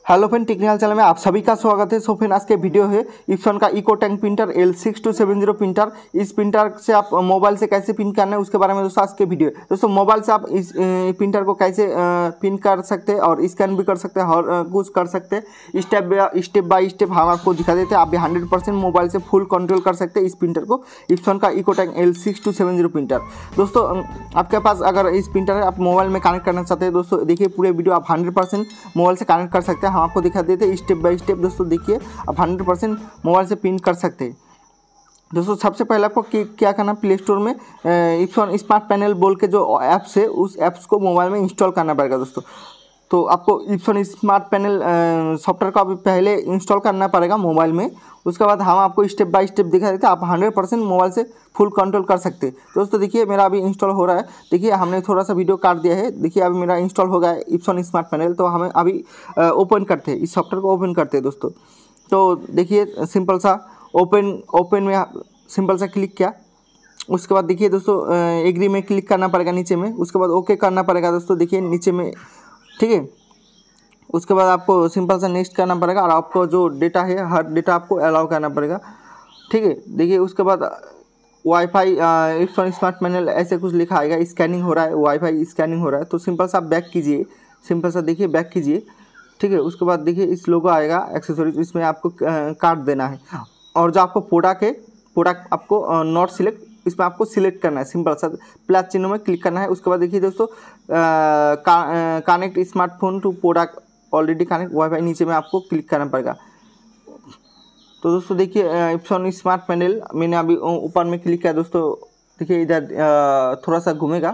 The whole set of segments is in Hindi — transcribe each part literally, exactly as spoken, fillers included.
हेलो फ्रेंड, टेक्निकल चैनल में आप सभी का स्वागत है। सो फ्रेंड, आज के वीडियो है इप्सन का eco tank printer L six two seven zero printer. इस प्रिंटर से आप मोबाइल से कैसे प्रिंट करना है उसके बारे में दोस्तों आज के वीडियो है। दोस्तों मोबाइल से आप इस प्रिंटर को कैसे प्रिंट कर सकते हैं और स्कैन भी कर सकते हैं और कुछ कर सकते हैं, step by step by step हम आपको दिखा देते हैं। आप भी हंड्रेड परसेंट मोबाइल से फुल कंट्रोल कर सकते हैं इस प्रिंटर को, इप्सन का eco tank L six two seven zero printer. दोस्तों आपके पास अगर इस प्रिंटर आप मोबाइल में कनेक्ट करना चाहते हैं, दोस्तों देखिए पूरे वीडियो आप हंड्रेड परसेंट मोबाइल से कनेक्ट कर सकते हैं। हम आपको दिखा देते हैं स्टेप बाय स्टेप। दोस्तों देखिए आप हंड्रेड परसेंट मोबाइल से प्रिंट कर सकते हैं। दोस्तों सबसे पहले आपको क्या करना, प्ले स्टोर में इप्सन स्मार्ट पैनल बोल के जो ऐप्स है उस ऐप्स को मोबाइल में इंस्टॉल करना पड़ेगा। दोस्तों तो आपको इप्सन स्मार्ट पैनल सॉफ्टवेयर को अभी पहले इंस्टॉल करना पड़ेगा मोबाइल में। उसके बाद हम आपको स्टेप बाय स्टेप दिखा देते हैं, आप हंड्रेड परसेंट मोबाइल से फुल कंट्रोल कर सकते हैं। दोस्तों देखिए मेरा अभी इंस्टॉल हो रहा है। देखिए हमने थोड़ा सा वीडियो काट दिया है। देखिए अभी मेरा इंस्टॉल हो गया है इप्सन स्मार्ट पैनल। तो हमें अभी ओपन करते हैं, इस सॉफ्टवेयर को ओपन करते हैं दोस्तों। तो देखिए सिंपल सा ओपन ओपन में सिंपल सा क्लिक किया। उसके बाद देखिए दोस्तों एग्री में क्लिक करना पड़ेगा नीचे में। उसके बाद ओके करना पड़ेगा दोस्तों, देखिए नीचे में, ठीक है। उसके बाद आपको सिंपल सा नेक्स्ट करना पड़ेगा और आपको जो डेटा है हर डेटा आपको अलाउ करना पड़ेगा, ठीक है। देखिए उसके बाद वाईफाई इप्सन स्मार्ट पैनल ऐसे कुछ लिखा आएगा, स्कैनिंग हो रहा है, वाईफाई स्कैनिंग हो रहा है। तो सिंपल सा आप बैक कीजिए, सिंपल सा देखिए बैक कीजिए, ठीक है। उसके बाद देखिए इस लोगो आएगा एक्सेसरीज, इसमें आपको काट देना है। और जो आपको प्रोडक्ट है, प्रोडक्ट आपको नॉट सिलेक्ट, इसमें आपको सिलेक्ट करना है। सिंपल सा प्लस चिन्ह में क्लिक करना है। उसके बाद देखिए दोस्तों connect smartphone to product already connect wifi, नीचे में आपको क्लिक करना पड़ेगा। तो दोस्तों देखिए इप्सन स्मार्ट पैनल मैंने अभी ऊपर में क्लिक किया। दोस्तों देखिए इधर थोड़ा सा घूमेगा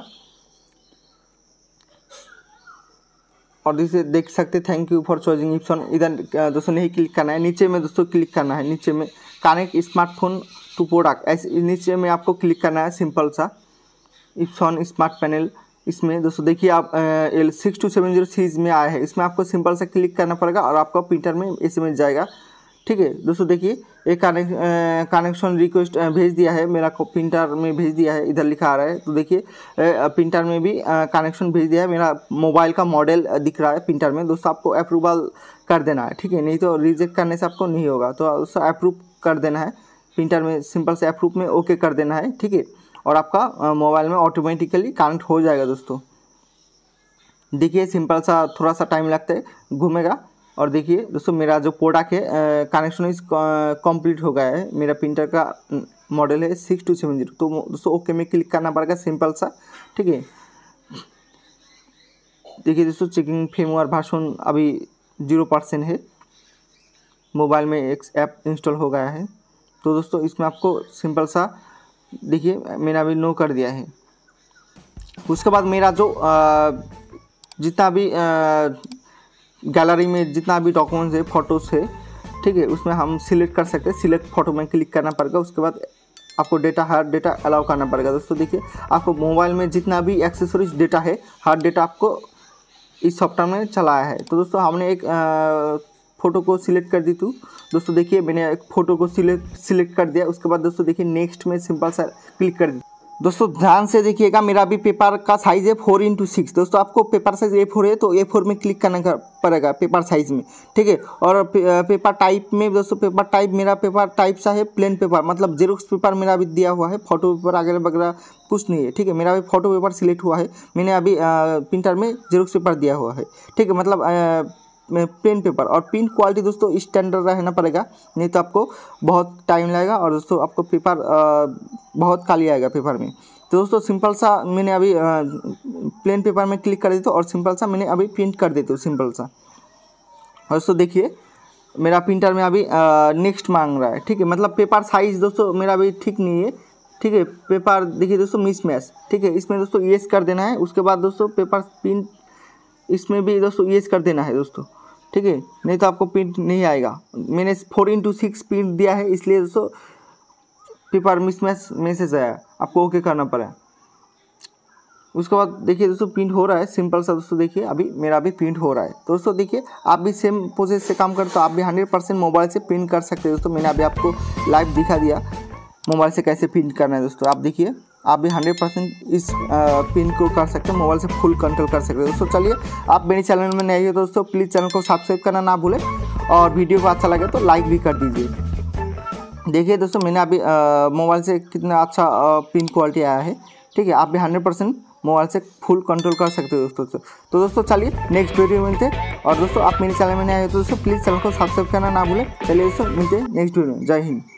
और जैसे देख सकते thank you for choicing Epson. इधर दोस्तों नहीं क्लिक करना है, नीचे में दोस्तों क्लिक करना है। नीचे में कनेक्ट स्मार्टफोन टू प्रोडक्ट, ऐसे नीचे में आपको क्लिक करना है। सिंपल सा इप्सन स्मार्ट पैनल, इसमें दोस्तों देखिए आप L six two seven zero series में आया है। इसमें आपको सिंपल सा क्लिक करना पड़ेगा और आपका प्रिंटर में एसएमएस जाएगा, ठीक है। दोस्तों देखिए एक कनेक्शन रिक्वेस्ट भेज दिया है, मेरा प्रिंटर में भेज दिया है, इधर लिखा आ रहा है। तो देखिए प्रिंटर में भी कनेक्शन भेज दिया है, मेरा मोबाइल का मॉडल दिख रहा है प्रिंटर में। दोस्तों आपको अप्रूवल कर देना है, ठीक है, नहीं तो रिजेक्ट करने से आपको नहीं होगा। तो दोस्तों अप्रूव कर देना है प्रिंटर में, सिंपल से अप्रूव में ओके कर देना है, ठीक है। और आपका मोबाइल में ऑटोमेटिकली कनेक्ट हो जाएगा। दोस्तों देखिए सिंपल सा थोड़ा सा टाइम लगता है, घूमेगा। और देखिए दोस्तों मेरा जो प्रोडक्ट है कनेक्शन इस कंप्लीट हो गया है। मेरा प्रिंटर का मॉडल है सिक्स टू सेवन जीरो। तो दोस्तों ओके में क्लिक करना पड़ेगा सिंपल सा, ठीक है। देखिए दोस्तों चेकिंग फर्मवेयर वर्जन अभी जीरो परसेंट है, मोबाइल में एक ऐप इंस्टॉल हो गया है। तो दोस्तों इसमें आपको सिंपल सा देखिए मैंने अभी नो कर दिया है। उसके बाद मेरा जो आ, जितना भी गैलरी में जितना भी डॉक्यूमेंट्स है, फोटोज़ है, ठीक है, उसमें हम सिलेक्ट कर सकते हैं। सिलेक्ट फोटो में क्लिक करना पड़ेगा। उसके बाद आपको डेटा हर डेटा अलाउ करना पड़ेगा। दोस्तों देखिए आपको मोबाइल में जितना भी एक्सेसरीज डेटा है हर डेटा आपको इस सॉफ्टवेयर में चलाया है। तो दोस्तों हमने एक आ, फ़ोटो को सिलेक्ट कर दी। तो दोस्तों देखिए मैंने एक फ़ोटो को सिलेक्ट सिलेक्ट कर दिया। उसके बाद दोस्तों देखिए नेक्स्ट में सिंपल सा क्लिक कर दी। दोस्तों ध्यान से देखिएगा, मेरा अभी पेपर का साइज़ है फोर इंटू सिक्स। दोस्तों आपको पेपर साइज़ ए फोर है तो ए फोर में क्लिक करना पड़ेगा पेपर साइज़ में, ठीक है। और पे, पेपर टाइप में दोस्तों पेपर टाइप मेरा पेपर टाइप सा है प्लेन पेपर, मतलब जेरोक्स पेपर मेरा अभी दिया हुआ है, फोटो पेपर वगैरह वगैरह कुछ नहीं है, ठीक है। मेरा अभी फोटो पेपर सिलेक्ट हुआ है, मैंने अभी प्रिंटर में जेरोक्स पेपर दिया हुआ है, ठीक है, मतलब आ, पेन पेपर। और प्रिंट क्वालिटी दोस्तों स्टैंडर्ड रहना पड़ेगा, नहीं तो आपको बहुत टाइम लगेगा और दोस्तों आपको पेपर बहुत काली आएगा पेपर में। तो दोस्तों सिंपल सा मैंने अभी प्लेन पेपर में क्लिक कर देता हूँ और सिंपल सा मैंने अभी प्रिंट कर देता हूँ सिंपल सा। और दोस्तों देखिए मेरा प्रिंटर में अभी नेक्स्ट मांग रहा है, ठीक है, मतलब पेपर साइज़ दोस्तों मेरा अभी ठीक नहीं है, ठीक है। पेपर देखिए दोस्तों मिस मैच, ठीक है, इसमें दोस्तों येस कर देना है। उसके बाद दोस्तों पेपर प्रिंट इसमें भी दोस्तों येस कर देना है दोस्तों, ठीक है, नहीं तो आपको प्रिंट नहीं आएगा। मैंने फोर इंटू सिक्स प्रिंट दिया है इसलिए दोस्तों पेपर मिसमैच मैसेज आया, आपको ओके करना पड़ा। उसके बाद देखिए दोस्तों प्रिंट हो रहा है सिंपल सा। दोस्तों देखिए अभी मेरा भी प्रिंट हो रहा है। दोस्तों देखिए आप भी सेम प्रोसेस से काम करते हो, आप भी हंड्रेड परसेंट मोबाइल से प्रिंट कर सकते हैं। दोस्तों मैंने अभी आपको लाइव दिखा दिया मोबाइल से कैसे प्रिंट करना है। दोस्तों आप देखिए आप भी हंड्रेड परसेंट इस पिन को कर सकते हैं, मोबाइल से फुल कंट्रोल कर सकते हैं। दोस्तों चलिए, आप मेरे चैनल में नए हो दोस्तों, प्लीज़ चैनल को सब्सक्राइब करना ना भूलें और वीडियो को अच्छा लगे तो लाइक भी कर दीजिए। देखिए दोस्तों, मैंने अभी मोबाइल से कितना अच्छा पिन क्वालिटी आया है। ठीक है, आप भी हंड्रेड परसेंट मोबाइल से फुल कंट्रोल कर सकते हो दोस्तों। तो दोस्तों चलिए नेक्स्ट वीडियो में मिलते हैं। और दोस्तों आप मेरे चैनल में नए आए हो तो दोस्तों प्लीज़ चैनल को सब्सक्राइब करना ना भूलें। चलिए दोस्तों मिलते हैं नेक्स्ट वीडियो में। जय हिंद।